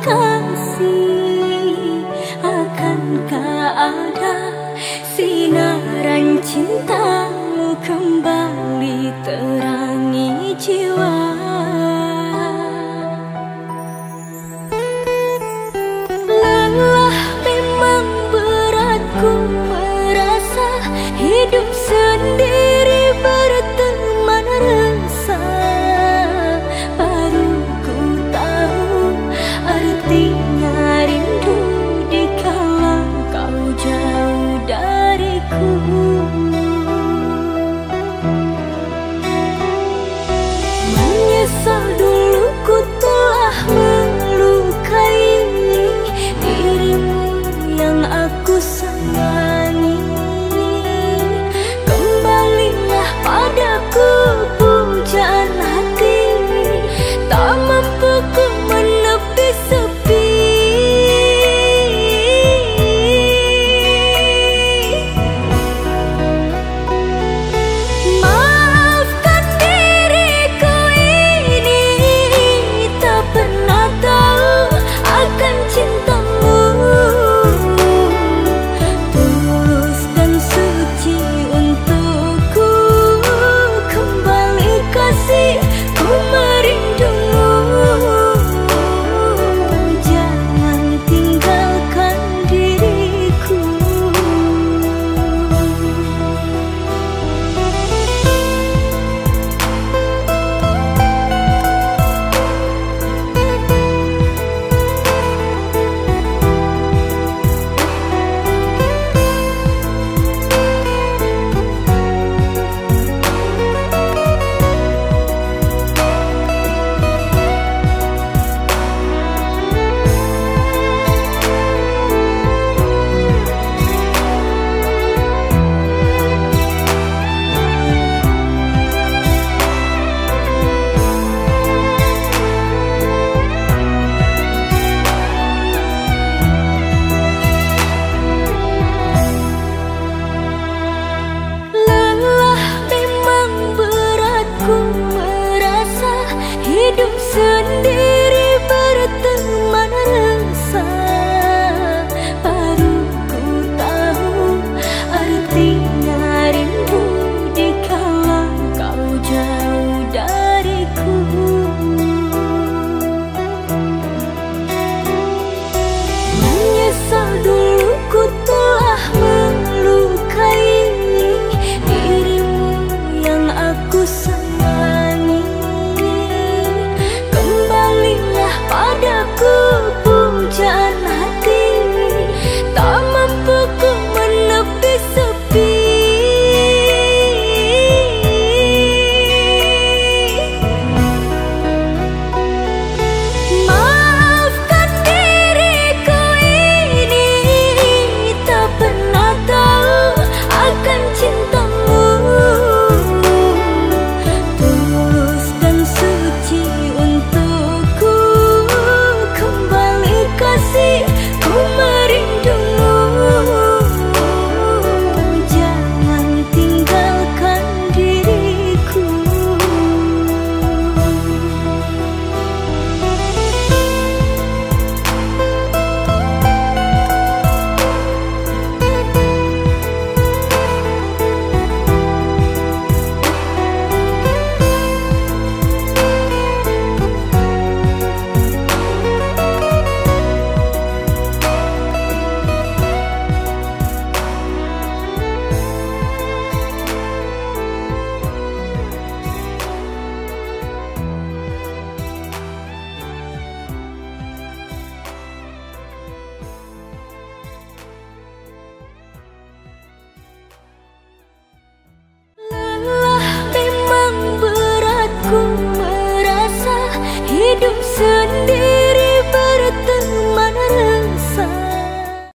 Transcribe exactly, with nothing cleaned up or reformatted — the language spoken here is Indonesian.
kasih, akankah ada sinaran cintamu kembali terangi jiwa? Lelah memang berat ku merasa hidup sendiri berteman resah. Baru ku tahu artinya rindu dikala kau jauh dariku. Menyesal dulu ku telah melukai dirimu yang aku sayangi. Kembalilah padaku pujaan hati, tak mampu ku menepi sepi. Maafkan diriku ini, tak pernah tahu akan cintamu. Tulus dan suci untukku, kembali kasih ku merindumu. Jangan tinggalkan diriku. Lelah memang berat ku merasa hidup sendiri berteman resah. Baru ku tahu artinya rindu dikala kau jauh dariku. Menyesal dulu ku telah melukai dirimu yang aku sayangi. Kembalilah padaku pujaan hati, tak mampu ku menepi sepi. Maafkan diriku ini, tak pernah tahu akan cintamu. Tulus dan suci untukku, kembali kasih ku merindumu. Jangan tinggalkan diriku. Lelah memang berat ku merasa hidup sendiri